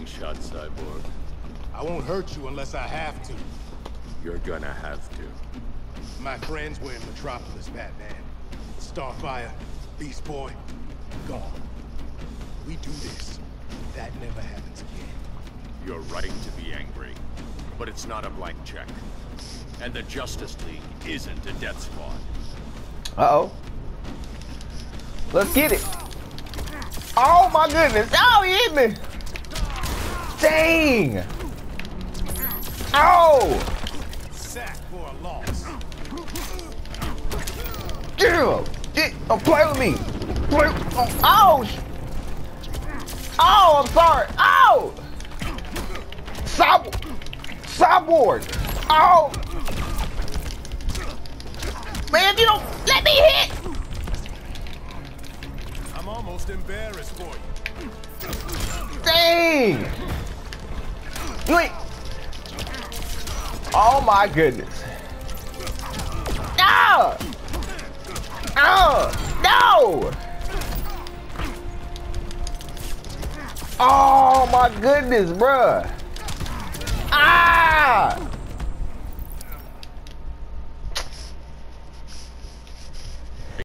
shot, Cyborg. I won't hurt you unless I have to. You're gonna have to. My friends were in Metropolis, Batman. Starfire, Beast Boy, gone. We do this. That never happens again. You're right to be angry, but it's not a blank check. And the Justice League isn't a death squad. Uh-oh. Let's get it. Oh my goodness. Oh, he hit me. Dang. Oh. Sack for a loss. Yeah. Oh, play with me. Play. Oh. Oh, I'm sorry. Oh. Cyborg. Oh. Man, you don't let me hit. I'm almost embarrassed for you. Dang. You ain't. Oh my goodness. Ah. No. Oh my goodness, bruh.